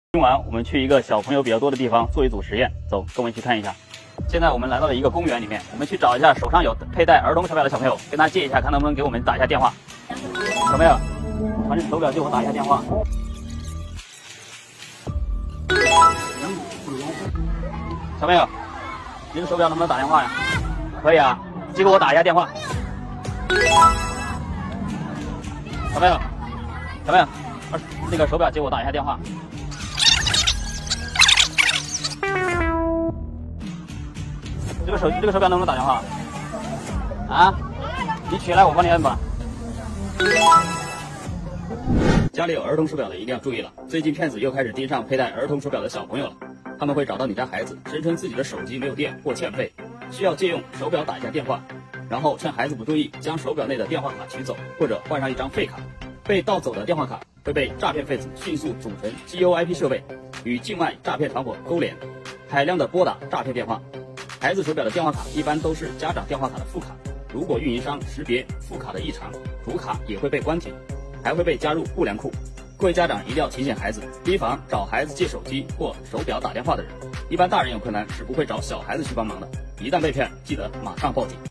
今晚我们去一个小朋友比较多的地方做一组实验，走，跟我们一起看一下。现在我们来到了一个公园里面，我们去找一下手上有佩戴儿童手表的小朋友，跟他借一下，看能不能给我们打一下电话。小朋友，传着手表给我打一下电话。小朋友，你的手表能不能打电话呀？可以啊，借给我打一下电话。小朋友，那个手表借我打一下电话。这个手表能不能打电话？啊？你取来我帮你摁吧。家里有儿童手表的一定要注意了，最近骗子又开始盯上佩戴儿童手表的小朋友了。他们会找到你家孩子，声称自己的手机没有电或欠费，需要借用手表打一下电话，然后趁孩子不注意，将手表内的电话卡取走，或者换上一张废卡。被盗走的电话卡会被诈骗分子迅速组成 GOIP 设备，与境外诈骗团伙勾连，海量的拨打诈骗电话。孩子手表的电话卡一般都是家长电话卡的副卡，如果运营商识别副卡的异常，主卡也会被关停，还会被加入不良库。各位家长一定要提醒孩子，提防找孩子借手机或手表打电话的人。一般大人有困难是不会找小孩子去帮忙的，一旦被骗，记得马上报警。